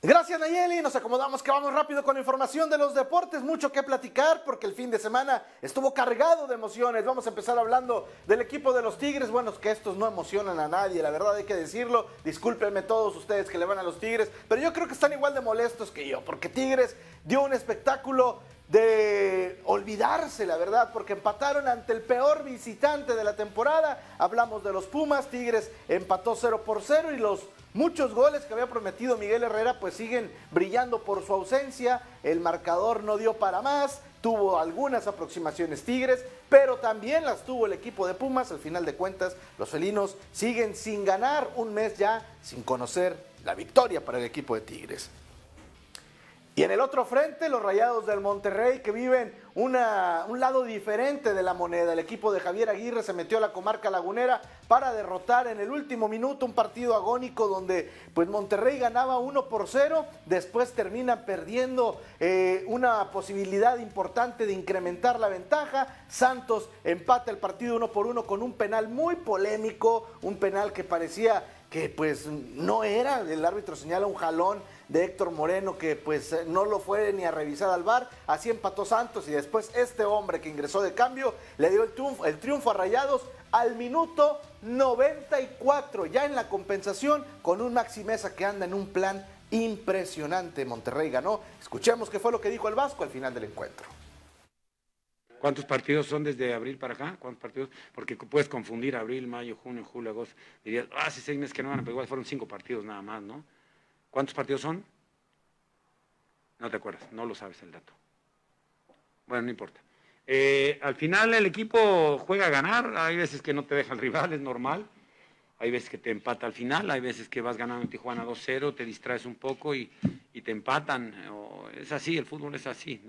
Gracias, Nayeli. Nos acomodamos que vamos rápido con la información de los deportes. Mucho que platicar porque el fin de semana estuvo cargado de emociones. Vamos a empezar hablando del equipo de los Tigres. Bueno, que estos no emocionan a nadie, la verdad hay que decirlo. Discúlpenme todos ustedes que le van a los Tigres, pero yo creo que están igual de molestos que yo, porque Tigres dio un espectáculo de olvidarse, la verdad, porque empataron ante el peor visitante de la temporada. Hablamos de los Pumas. Tigres empató 0-0 y los muchos goles que había prometido Miguel Herrera pues siguen brillando por su ausencia. El marcador no dio para más, tuvo algunas aproximaciones Tigres, pero también las tuvo el equipo de Pumas. Al final de cuentas, los felinos siguen sin ganar, un mes ya sin conocer la victoria para el equipo de Tigres. Y en el otro frente, los Rayados del Monterrey, que viven un lado diferente de la moneda. El equipo de Javier Aguirre se metió a la comarca lagunera para derrotar en el último minuto un partido agónico donde pues Monterrey ganaba 1-0, después terminan perdiendo una posibilidad importante de incrementar la ventaja. Santos empata el partido 1-1 con un penal muy polémico, un penal que parecía que pues no era, el árbitro señala un jalón de Héctor Moreno que pues no lo fue ni a revisar al VAR. Así empató Santos y después este hombre que ingresó de cambio le dio el triunfo a Rayados al minuto 94, ya en la compensación, con un Maxi Meza que anda en un plan impresionante. Monterrey ganó. Escuchemos qué fue lo que dijo el Vasco al final del encuentro. ¿Cuántos partidos son desde abril para acá? ¿Cuántos partidos? Porque puedes confundir abril, mayo, junio, julio, agosto. Dirías, hace 6 meses que no van, pero igual fueron 5 partidos nada más, ¿no? ¿Cuántos partidos son? No te acuerdas, no lo sabes el dato. Bueno, no importa. Al final el equipo juega a ganar, hay veces que no te deja el rival, es normal. Hay veces que te empata al final, hay veces que vas ganando en Tijuana 2-0, te distraes un poco y te empatan. Es así, el fútbol es así,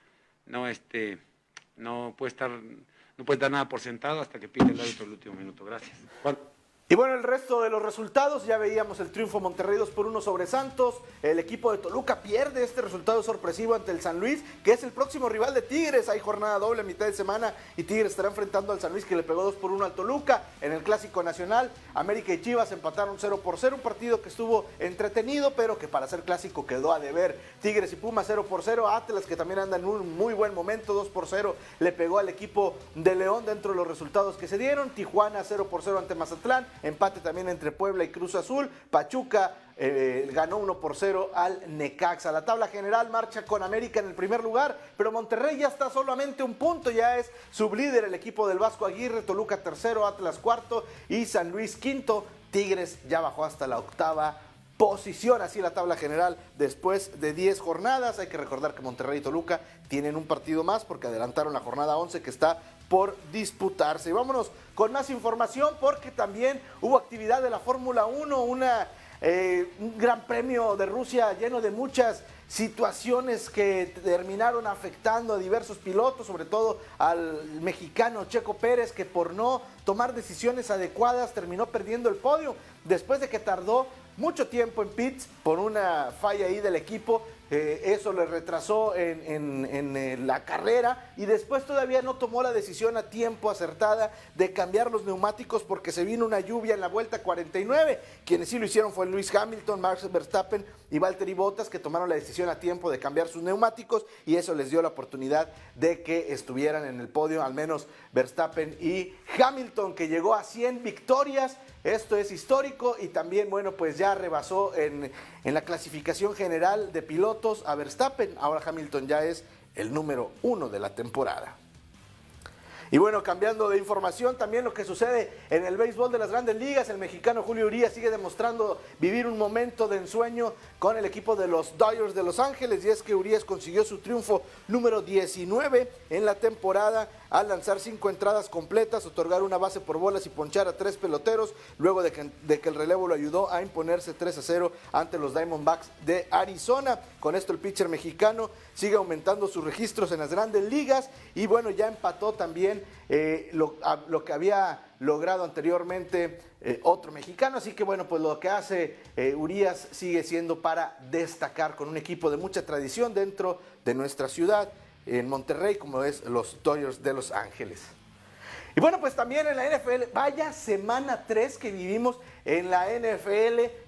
no puedes dar nada por sentado hasta que pite el árbitro el último minuto. Gracias. Juan. Y bueno, el resto de los resultados, ya veíamos el triunfo Monterrey 2-1 sobre Santos. El equipo de Toluca pierde este resultado sorpresivo ante el San Luis, que es el próximo rival de Tigres. Hay jornada doble a mitad de semana y Tigres estará enfrentando al San Luis, que le pegó 2-1 al Toluca. En el Clásico Nacional, América y Chivas empataron 0-0, un partido que estuvo entretenido, pero que para ser clásico quedó a deber. Tigres y Pumas 0-0, Atlas, que también anda en un muy buen momento, 2-0, le pegó al equipo de León dentro de los resultados que se dieron. Tijuana 0-0 ante Mazatlán. Empate también entre Puebla y Cruz Azul. Pachuca ganó 1-0 al Necaxa. La tabla general marcha con América en el primer lugar, pero Monterrey ya está solamente un punto, ya es sublíder el equipo del Vasco Aguirre. Toluca tercero, Atlas cuarto y San Luis quinto. Tigres ya bajó hasta la octava posición, así la tabla general después de 10 jornadas. Hay que recordar que Monterrey y Toluca tienen un partido más porque adelantaron la jornada 11 que está por disputarse. Y vámonos con más información porque también hubo actividad de la Fórmula 1, un gran premio de Rusia lleno de muchas situaciones que terminaron afectando a diversos pilotos, sobre todo al mexicano Checo Pérez, que por no tomar decisiones adecuadas terminó perdiendo el podio después de que tardó mucho tiempo en pits por una falla ahí del equipo. Eso le retrasó en la carrera y después todavía no tomó la decisión a tiempo acertada de cambiar los neumáticos porque se vino una lluvia en la vuelta 49. Quienes sí lo hicieron fue Lewis Hamilton, Max Verstappen y Valtteri Bottas, que tomaron la decisión a tiempo de cambiar sus neumáticos y eso les dio la oportunidad de que estuvieran en el podio, al menos Verstappen y Hamilton, que llegó a 100 victorias. Esto es histórico y también, bueno, pues ya rebasó en la clasificación general de pilotos a Verstappen. Ahora Hamilton ya es el número 1 de la temporada. Y bueno, cambiando de información, también lo que sucede en el béisbol de las Grandes Ligas. El mexicano Julio Urías sigue demostrando vivir un momento de ensueño con el equipo de los Dodgers de Los Ángeles, y es que Urías consiguió su triunfo número 19 en la temporada al lanzar 5 entradas completas, otorgar una base por bolas y ponchar a 3 peloteros, luego de que el relevo lo ayudó a imponerse 3-0 ante los Diamondbacks de Arizona. Con esto el pitcher mexicano sigue aumentando sus registros en las Grandes Ligas y bueno, ya empató también lo que había logrado anteriormente otro mexicano, así que bueno, pues lo que hace Urías sigue siendo para destacar con un equipo de mucha tradición dentro de nuestra ciudad, en Monterrey, como es los Dodgers de Los Ángeles. Y bueno, pues también en la NFL, vaya semana 3 que vivimos en la NFL,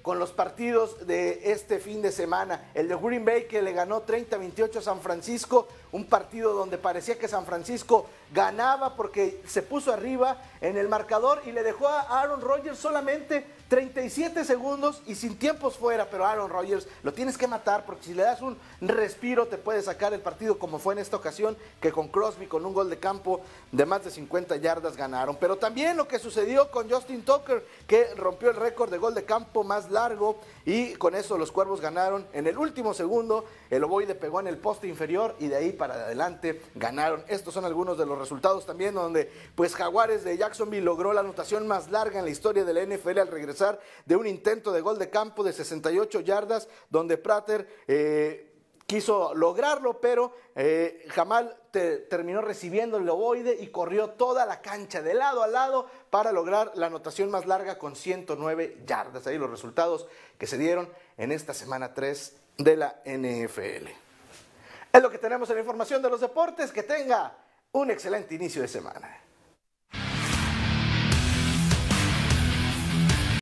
con los partidos de este fin de semana. El de Green Bay, que le ganó 30-28 a San Francisco, un partido donde parecía que San Francisco ganaba porque se puso arriba en el marcador y le dejó a Aaron Rodgers solamente 37 segundos y sin tiempos fuera, pero Aaron Rodgers lo tienes que matar porque si le das un respiro te puede sacar el partido, como fue en esta ocasión, que con Crosby, con un gol de campo de más de 50 yardas ganaron. Pero también lo que sucedió con Justin Tucker, que rompió el récord de gol de campo más largo, y con eso los Cuervos ganaron en el último segundo. El ovoide pegó en el poste inferior y de ahí para adelante ganaron. Estos son algunos de los resultados también donde pues Jaguares de Jacksonville logró la anotación más larga en la historia de la NFL al regresar de un intento de gol de campo de 68 yardas donde Prater quiso lograrlo, pero Jamal terminó recibiendo el ovoide y corrió toda la cancha de lado a lado para lograr la anotación más larga con 109 yardas. Ahí los resultados que se dieron en esta semana 3 de la NFL. Es lo que tenemos en la información de los deportes. Que tenga un excelente inicio de semana.